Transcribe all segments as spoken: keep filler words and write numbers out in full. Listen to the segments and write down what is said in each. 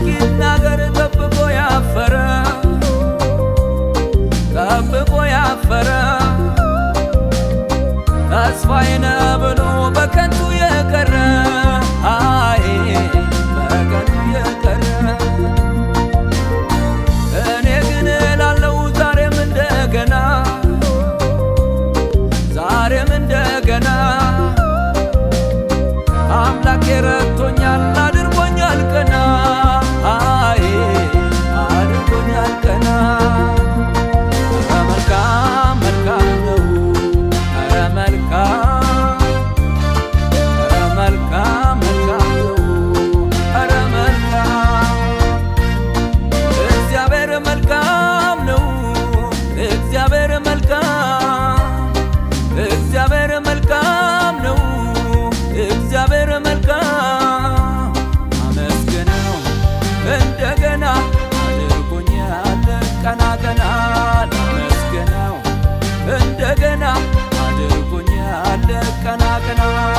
እስኪናገር ጠብቆ ያፈረ ጠብቆ ያፈረ ተስፋዬን ብሎ በከንቱ የቀረ አይ በከንቱ የቀረ እኔ ግን እላለሁ ዛሬም እንደገና ዛሬም እንደገና አምላኬ ረድቶኛል አድርጎኛል ቀና አይ አድርጎኛል ቀና መልካም መልካም ነው ኧረ መልካም ኧረ መልካም መልካም ነው ኧረ መልካም እግዚአብሔር መልካም ነው እግዚአብሔር መልካም እግዚአብሔር መልካም ነው እግዚአብሔር መልካም አመስግነው እንደገና አድርጎኛል ቀና ቀና አመስግነው እንደገና አድርጎኛል ቀና ቀና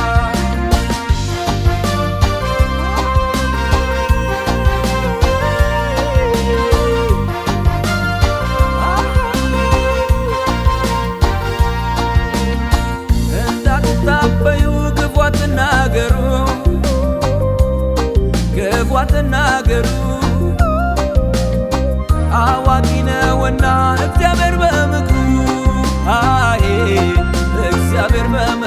ተናገሩ ገፏት ተናገሩ አዋቂ ነውና እግዚአብሔር በምክሩ አይ እግዚአብሔር በምክሩ